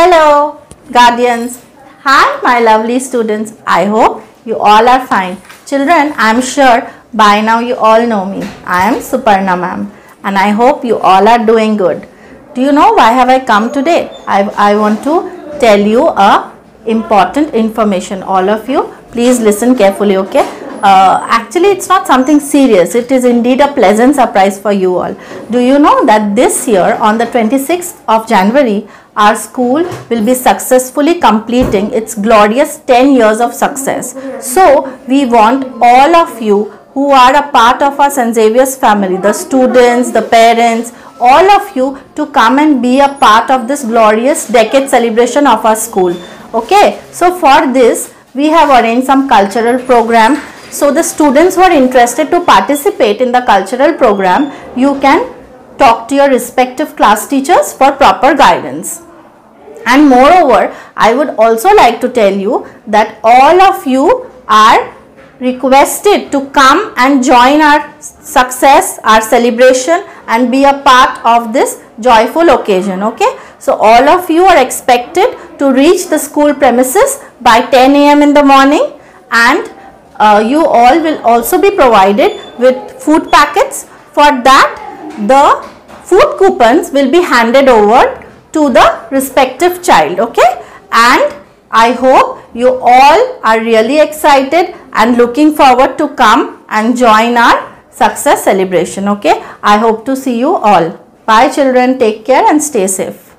Hello, guardians. Hi, my lovely students. I hope you all are fine. Children, I am sure by now you all know me. I am Suparna ma'am and I hope you all are doing good. Do you know why have I come today? I want to tell you a important information. All of you, please listen carefully, okay? Actually, it's not something serious. It is indeed a pleasant surprise for you all. Do you know that this year on the 26th of January, our school will be successfully completing its glorious 10 years of success. So, we want all of you who are a part of our St. Xavier's family, the students, the parents, all of you to come and be a part of this glorious decade celebration of our school. Okay, so for this, we have arranged some cultural program. So the students who are interested to participate in the cultural program, you can talk to your respective class teachers for proper guidance. And moreover, I would also like to tell you that all of you are requested to come and join our success, our celebration and be a part of this joyful occasion. Okay, so all of you are expected to reach the school premises by 10 AM in the morning, and you all will also be provided with food packets. For that, the food coupons will be handed over to the respective child. Okay, and I hope you all are really excited and looking forward to come and join our success celebration. Okay, I hope to see you all. Bye children, take care and stay safe.